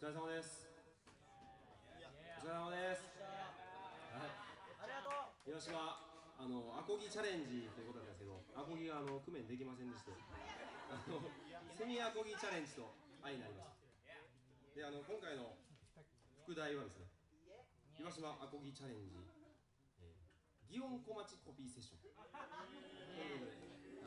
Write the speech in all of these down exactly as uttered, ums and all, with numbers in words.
疲れ様です。お疲れ様です。はい、 ありがとう。 広島、あのアコギチャレンジということなんですけど、アコギがあの工面できませんでして、あのセミアコギチャレンジと相なりました。で、あの今回の副題はですね、広島アコギチャレンジ、えー、祇園小町コピーセッションということで、あ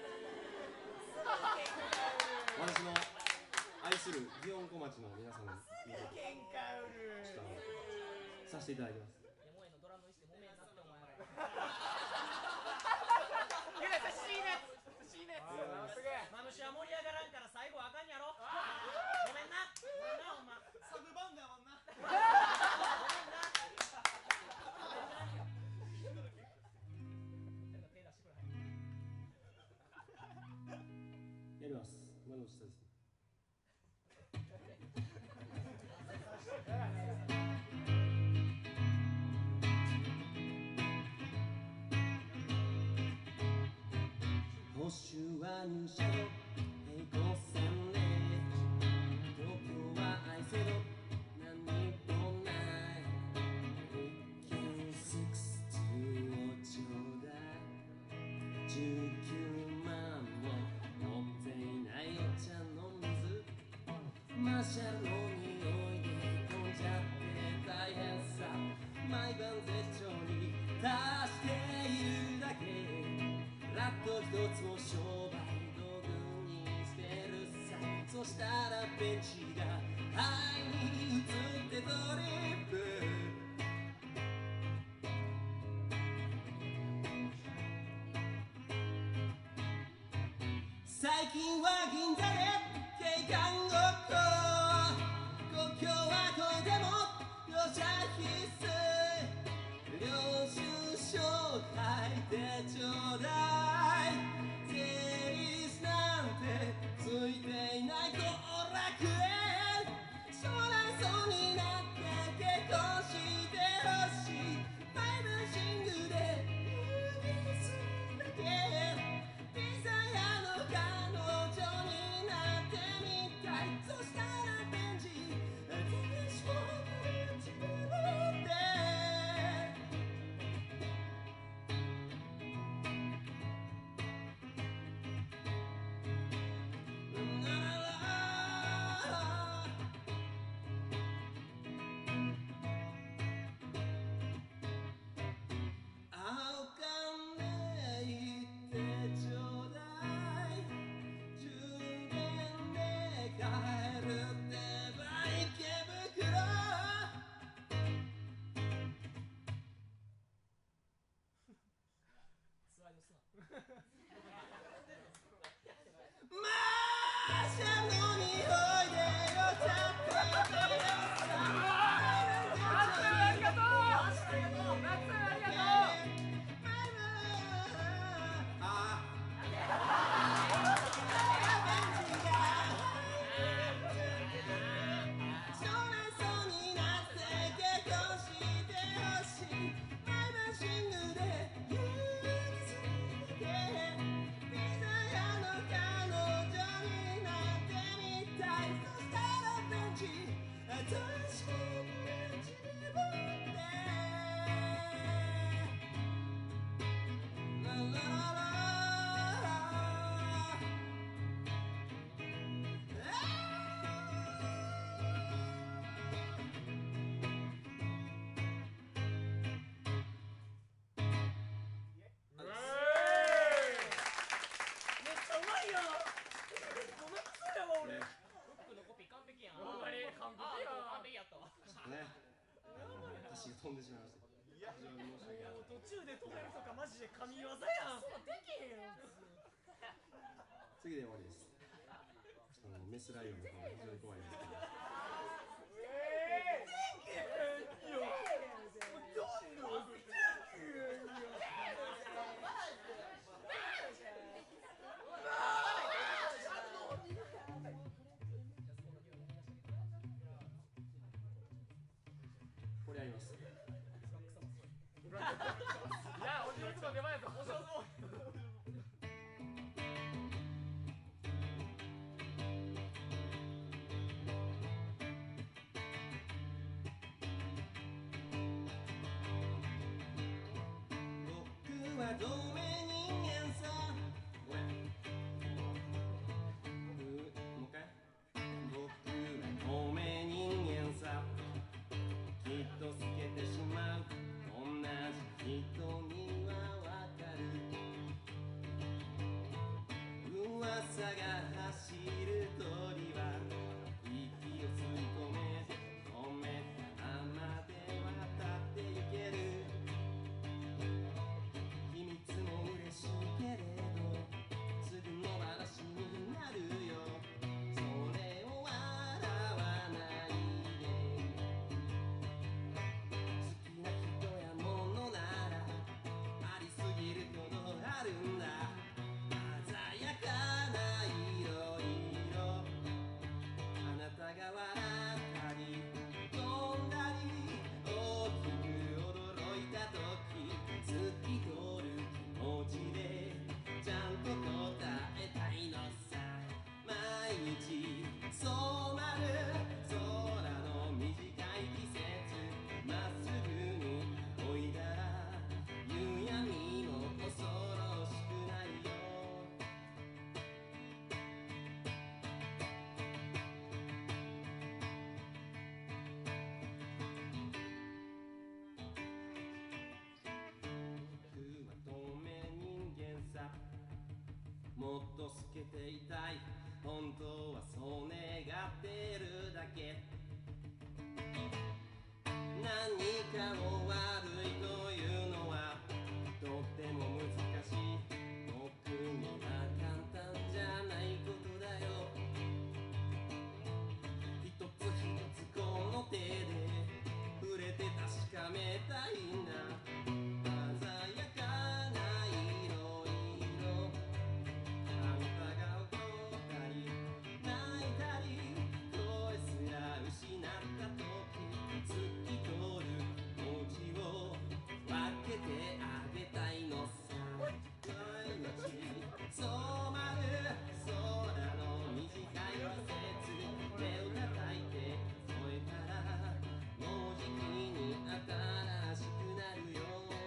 の私の愛する祇園小町の皆さんにちょっとさせていただきます。 デモへのドラムしてもめんなってお前。マムシは盛り上がらんから最後あかんやろ。ごめんな。ごめんなほんま。サブバンドやもんな。ごめんな。 やります。今の下ですね。星は入社の平行線で東京は愛せど何もない一級ろくじゅうをちょうだいじゅうきゅうまんも持っていないお茶の水マシャの匂いで飛んじゃって大変さ毎晩絶頂に達しているだけラット一つを商売道具にしてるさそしたらベンチが肺に移ってドリップ最近は銀座で警官ごっこ故郷はこれでも容赦必須領収書書いてちょうだい税率なんてついていない後楽園将来そうになって結婚してほしいバイブシングで指すだけピザ屋の彼女になってみたいそしたらベンチ全勝負自分で青金言ってちょうだい充電で帰るってば池袋スライドすな。 マーシャの匂いでよちゃってありがとうありがとう私が飛んでしまいました。 途中で止めるとかマジで神業やん。そうできへんよ。 次で終わりです。あのメスライオンの方が非常に怖いんですけど。これやります。 いや、おじいちゃん出前やぞ。お上手。 透明人間さ。ごめん、うもう一回。僕は透明人間さ。きっと透けてしまう同じ人にはわかる。噂が走る鳥は息を吸い込め止めたままで渡ってゆける。秘密も嬉しいけれどすぐ野放しになるよ。それを笑わないで。好きな人やものならありすぎるほどあるんだ。鮮やかな色々。あなたが笑ったり飛んだり大きく驚いた時透き通る気持ちでちゃんと答えたいのさ。毎日染まる空の短い季節まっすぐに追いだら夕闇も恐ろしくないよ。僕は透明人間さ。もっと透けていたい。本当はそう願ってるだけ。何かを悪いというのはとっても難しい。僕には簡単じゃないことだよ。一つ一つこの手で触れて確かめたいんだ。鮮やかな色々。あなたが怒ったり泣いたり声すら失った時透き通る気持ちを分けてあげたいのさ。毎日染まる空の短い季節手を叩いて添えたらもうじきに新しくなるよ。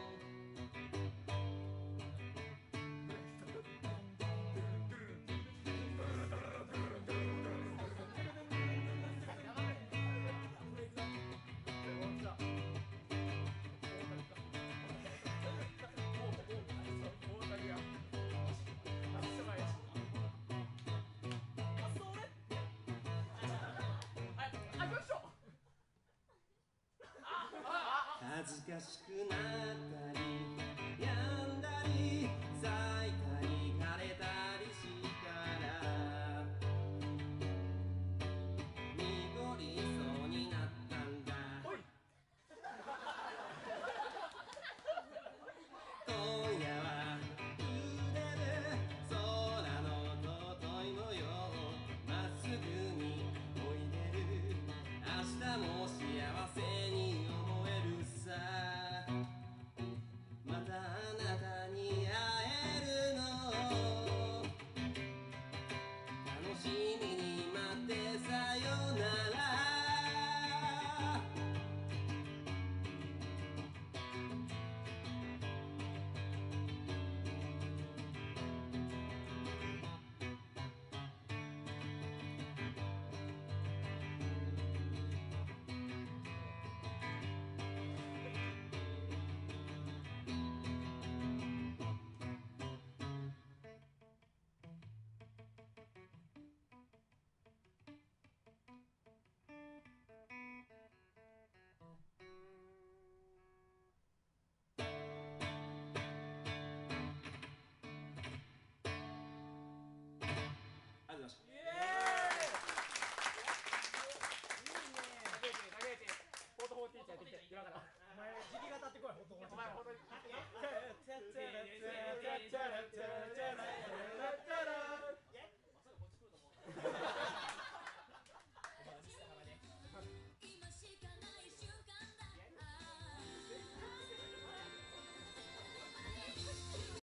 恥ずかしくなったり病んだり咲いたり枯れたりしたら濁りそうになったんだ。今夜は揺れる空の尊い模様まっすぐにおいでる。明日も幸せ